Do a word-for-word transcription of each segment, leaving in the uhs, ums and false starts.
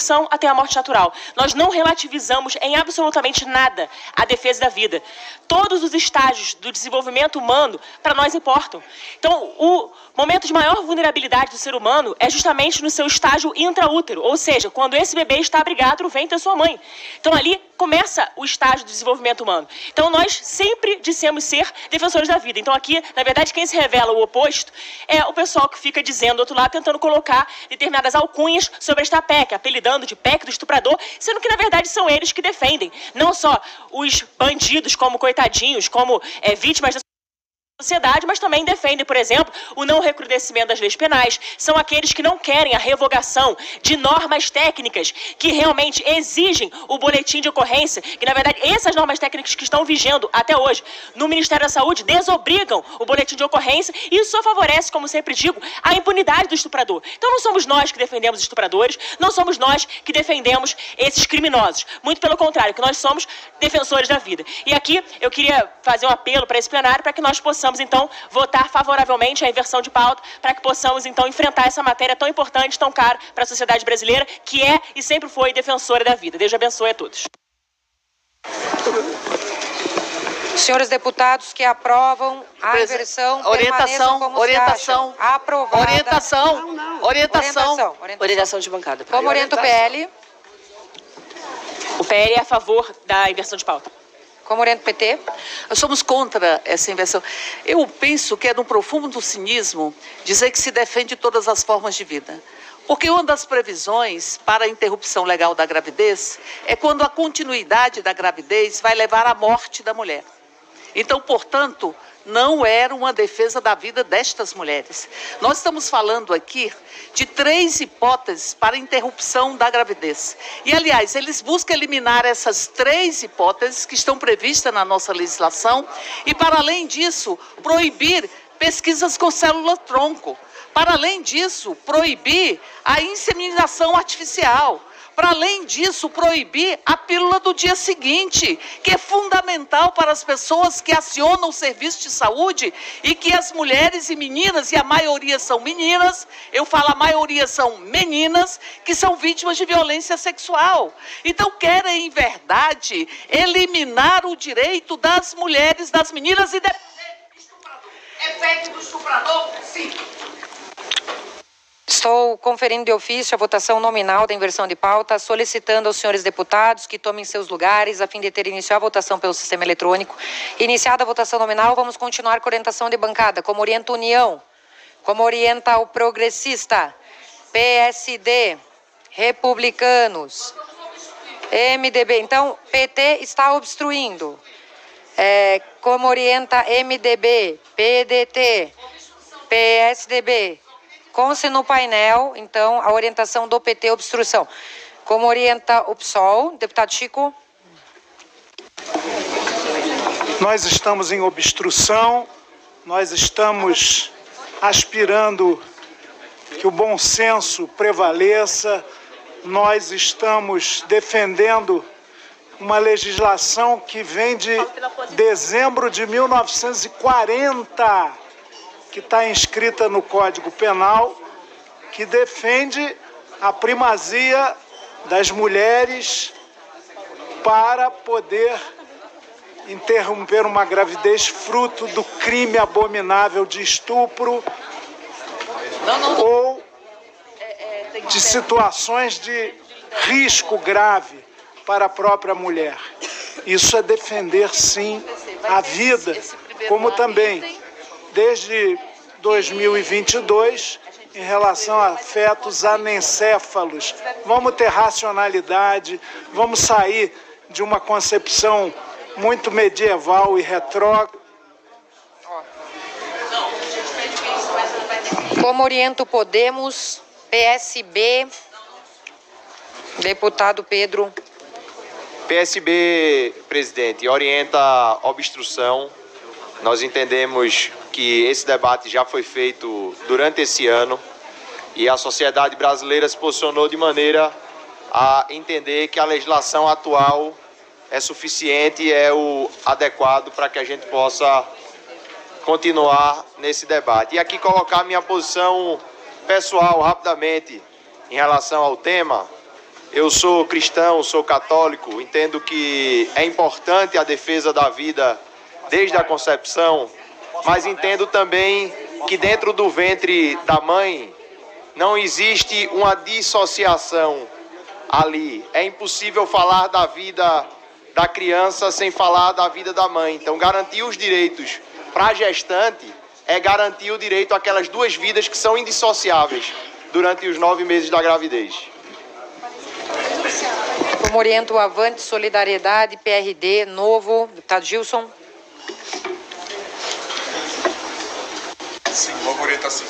concepção até a morte natural. Nós não relativizamos em absolutamente nada a defesa da vida. Todos os estágios do desenvolvimento humano, para nós, importam. Então, o momento de maior vulnerabilidade do ser humano é justamente no seu estágio intraútero, ou seja, quando esse bebê está abrigado no ventre da sua mãe. Então, ali começa o estágio do desenvolvimento humano. Então, nós sempre dissemos ser defensores da vida. Então, aqui, na verdade, quem se revela o oposto é o pessoal que fica dizendo do outro lado, tentando colocar determinadas alcunhas sobre esta P E C, apelidando de P E C do estuprador, sendo que, na verdade, são eles que defendem, não só os bandidos como coitadinhos, como é, vítimas da sociedade, mas também defendem, por exemplo, o não recrudescimento das leis penais. São aqueles que não querem a revogação de normas técnicas que realmente exigem o boletim de ocorrência, que, na verdade, essas normas técnicas que estão vigendo até hoje no Ministério da Saúde desobrigam o boletim de ocorrência e isso só favorece, como sempre digo, a impunidade do estuprador. Então não somos nós que defendemos os estupradores, não somos nós que defendemos esses criminosos. Muito pelo contrário, que nós somos defensores da vida. E aqui eu queria fazer um apelo para esse plenário para que nós possamos Possamos, então, votar favoravelmente a inversão de pauta para que possamos, então, enfrentar essa matéria tão importante, tão cara para a sociedade brasileira, que é e sempre foi defensora da vida. Deus abençoe a todos. Senhores deputados que aprovam a inversão, orientação, como orientação, se acham. Aprovada. Orientação, não, não. Orientação, orientação, orientação. Orientação de bancada. Como orienta o P L? O P L é a favor da inversão de pauta. Como orienta o P T? Nós somos contra essa inversão. Eu penso que é no profundo cinismo dizer que se defende todas as formas de vida. Porque uma das previsões para a interrupção legal da gravidez é quando a continuidade da gravidez vai levar à morte da mulher. Então, portanto, não era uma defesa da vida destas mulheres. Nós estamos falando aqui de três hipóteses para interrupção da gravidez. E, aliás, eles buscam eliminar essas três hipóteses que estão previstas na nossa legislação e, para além disso, proibir pesquisas com célula-tronco. Para além disso, proibir a inseminação artificial. Para além disso, proibir a pílula do dia seguinte, que é fundamental para as pessoas que acionam o serviço de saúde e que as mulheres e meninas, e a maioria são meninas, eu falo a maioria são meninas, que são vítimas de violência sexual. Então, querem, em verdade, eliminar o direito das mulheres, das meninas e defender o estuprador. É feito do estuprador, sim. Estou conferindo de ofício a votação nominal da inversão de pauta, solicitando aos senhores deputados que tomem seus lugares a fim de ter iniciado a votação pelo sistema eletrônico. Iniciada a votação nominal, vamos continuar com a orientação de bancada. Como orienta a União, como orienta o Progressista, P S D, Republicanos, M D B. Então, P T está obstruindo. É, como orienta M D B, P D T, P S D B. Conste no painel, então, a orientação do P T, obstrução. Como orienta o P SOL, deputado Chico? Nós estamos em obstrução, nós estamos aspirando que o bom senso prevaleça, nós estamos defendendo uma legislação que vem de dezembro de mil novecentos e quarenta, que está inscrita no Código Penal, que defende a primazia das mulheres para poder interromper uma gravidez fruto do crime abominável de estupro ou de situações de risco grave para a própria mulher. Isso é defender, sim, a vida, como também, desde dois mil e vinte e dois, em relação a fetos anencéfalos. Vamos ter racionalidade, vamos sair de uma concepção muito medieval e retrógrada. Como orienta o Podemos, P S B, deputado Pedro. P S B, presidente, orienta a obstrução. Nós entendemos que esse debate já foi feito durante esse ano e a sociedade brasileira se posicionou de maneira a entender que a legislação atual é suficiente e é o adequado para que a gente possa continuar nesse debate. E aqui colocar minha posição pessoal rapidamente em relação ao tema. Eu sou cristão, sou católico, entendo que é importante a defesa da vida desde a concepção, mas entendo também que dentro do ventre da mãe não existe uma dissociação ali. É impossível falar da vida da criança sem falar da vida da mãe. Então, garantir os direitos para a gestante é garantir o direito àquelas duas vidas que são indissociáveis durante os nove meses da gravidez. Como orienta o Avante, Solidariedade, P R D, Novo, deputado Gilson. Sim, Novo orienta sim.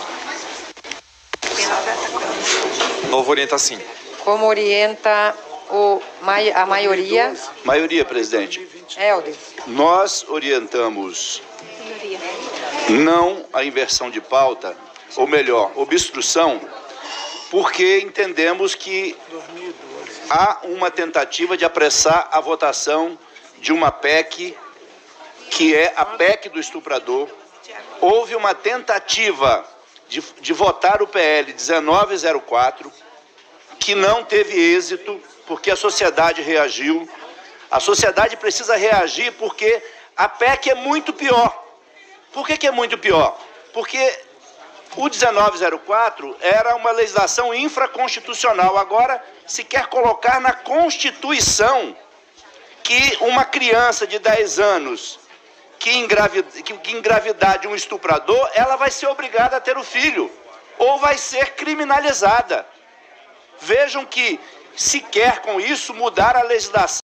Novo orienta sim. Como orienta o, a maioria? Maioria, presidente. Helder. Nós orientamos não a inversão de pauta, ou melhor, obstrução, porque entendemos que há uma tentativa de apressar a votação de uma P E C, que é a P E C do estuprador. Houve uma tentativa de, de votar o P L dezenove zero quatro, que não teve êxito, porque a sociedade reagiu. A sociedade precisa reagir porque a P E C é muito pior. Por que que é muito pior? Porque o dezenove zero quatro era uma legislação infraconstitucional. Agora se quer colocar na Constituição que uma criança de dez anos que engravidar, que engravidar de um estuprador, ela vai ser obrigada a ter o filho, ou vai ser criminalizada. Vejam que se quer com isso mudar a legislação